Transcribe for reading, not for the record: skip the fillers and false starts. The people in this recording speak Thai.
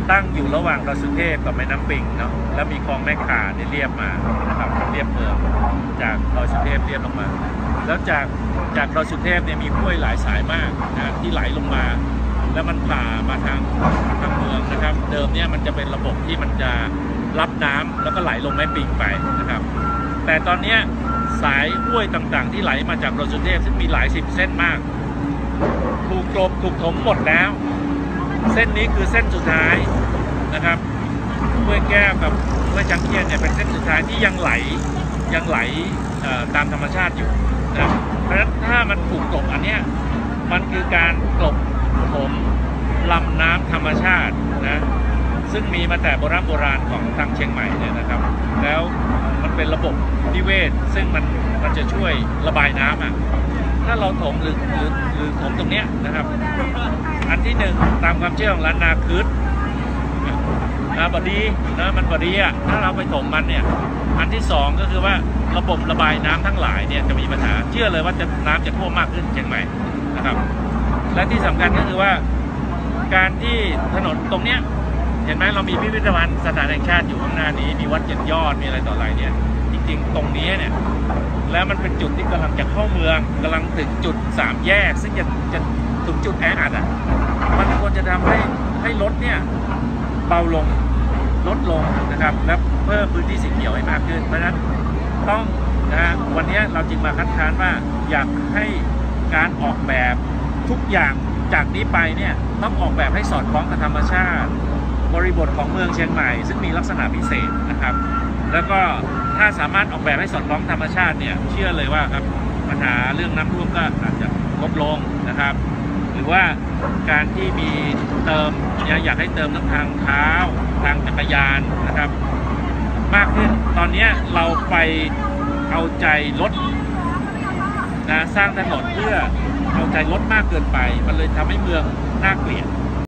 ตั้งอยู่ระหว่างดอยสุเทพกับแม่น้ำปิงเนาะแล้วมีคลองแม่ข่าเนี่ยเรียบมานะครับเรียบเมืองจากดอยสุเทพเรียบลงมาแล้วจากดอยสุเทพเนี่ยมีห้วยหลายสายมากนะที่ไหลลงมาแล้วมันผ่ามาทางเมืองนะครับเดิมเนี่ยมันจะเป็นระบบที่มันจะรับน้ำแล้วก็ไหลลงแม่ปิงไปนะครับแต่ตอนนี้สายห้วยต่างๆที่ไหลมาจากดอยสุเทพซึ่งมีหลาย10เส้นมากถูกกลบถูกถมหมดแล้วเส้นนี้คือเส้นสุดท้ายนะครับห้วยแก้วกับห้วยจังเกียนเนี่ยเป็นเส้นสุดท้ายที่ยังไหลตามธรรมชาติอยู่นะเพราะฉะนั้นถ้ามันถูกกลบอันเนี้ยมันคือการกลบถมลำน้ำธรรมชาตินะซึ่งมีมาแต่โบราณของทางเชียงใหม่เนี่ยนะครับแล้วมันเป็นระบบนิเวศซึ่งมันจะช่วยระบายน้ำอ่ะถ้าเราถมหรือถมตรงเนี้ยนะครับอันที่หนึ่งตามความเชื่อของล้านนาคืดบดีนะมันบดีอ่ะถ้าเราไปถมมันเนี่ยอันที่สองก็คือว่าระบบระบายน้ำทั้งหลายเนี่ยจะมีปัญหาเชื่อเลยว่าน้ำจะท่วมมากขึ้นเชียงใหม่นะครับและที่สำคัญก็คือว่าการที่ถนนตรงเนี้ยเห็นไหมเรามีพิพิธภัณฑ์สถานแห่งชาติอยู่ข้างหน้านี้มีวัดเจ็ดยอดมีอะไรต่ออะไรเนี่ยจริงๆตรงนี้เนี่ยแล้วมันเป็นจุดที่กำลังจะเข้าเมืองกำลังถึงจุด3แยกซึ่งจะถึงจุดแออัดอ่ะมันควรจะทำให้รถเนี่ยเบาลงลดลงนะครับและเพิ่มพื้นที่สีเขียวให้มากขึ้นเพราะฉะนั้นต้องนะวันนี้เราจึงมาคัดค้านว่าอยากให้การออกแบบทุกอย่างจากนี้ไปเนี่ยต้องออกแบบให้สอดคล้องกับธรรมชาติบริบทของเมืองเชียงใหม่ซึ่งมีลักษณะพิเศษนะครับแล้วก็ถ้าสามารถออกแบบให้สอดคล้องธรรมชาติเนี่ยเชื่อเลยว่าครับปัญหาเรื่องน้ำท่วมก็อาจจะลดลงนะครับหรือว่าการที่มีเติมอยากให้เติมทั้งทางเท้าทางจักรยานนะครับมากขึ้นตอนนี้เราไปเอาใจรถนะสร้างถนนเพื่อเอาใจรถมากเกินไปมันเลยทำให้เมืองน่าเกลียด